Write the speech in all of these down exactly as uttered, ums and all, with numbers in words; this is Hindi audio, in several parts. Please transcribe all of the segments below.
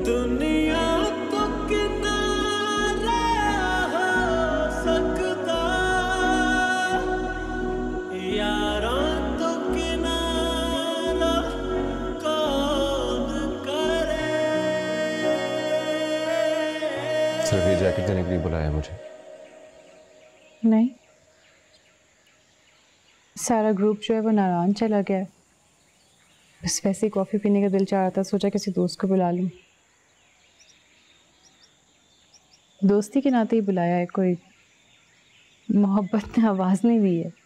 दुनिया तो किनारा हो सकता, यारा तो किनारा कौन करे। सिर्फ ये जैकेट देने के लिए बुलाया मुझे? नहीं, सारा ग्रुप जो है वो नारायण चला गया है। बस वैसे ही कॉफी पीने का दिल चाह रहा था, सोचा किसी दोस्त को बुला लूं। दोस्ती के नाते ही बुलाया है, कोई मोहब्बत ने आवाज नहीं दी है।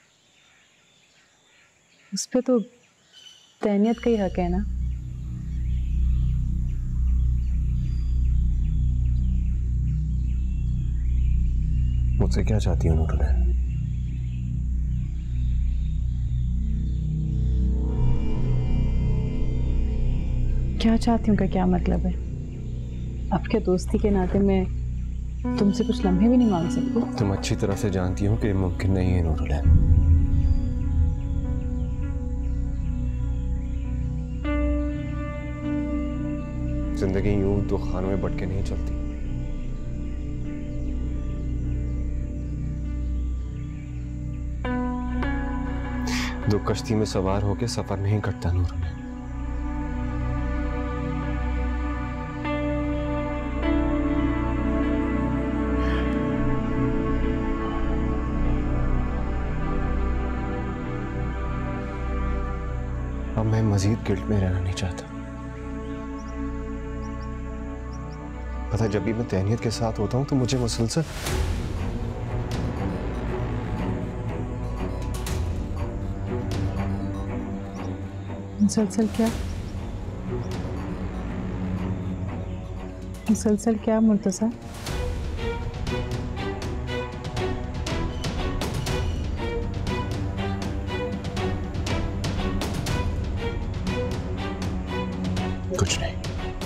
उस पे तो तैनियत का ही हक है ना। मुझसे क्या चाहती हो नूरुल? क्या चाहती हूँ का क्या मतलब है? आपके दोस्ती के नाते मैं तुमसे कुछ लम्हे भी नहीं मांग सकती। तुम अच्छी तरह से जानती हो कि ये मुमकिन नहीं है नूरुल। जिंदगी यूं दो खानों में बट के नहीं चलती। दो कश्ती में सवार होके सफर नहीं कटता नूरुल। अब मैं मजीद गिल्ट में रहना नहीं चाहता। पता, जब भी मैं तैनियत के साथ होता हूं तो मुझे मुसलसल मुसलसल क्या मुसलसल क्या मुर्तजा? कुछ नहीं।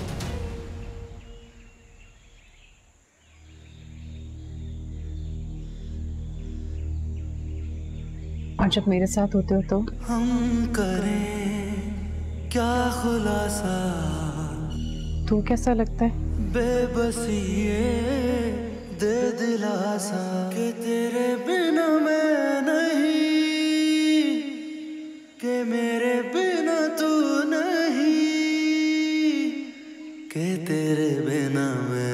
और जब मेरे साथ होते हो तो हम करें क्या खुलासा, तो कैसा लगता है? बेबसी ये दे दिलासा कि तेरे बिना मैं नहीं, कि मेरे बिना तू नहीं, कि तेरे बिना मैं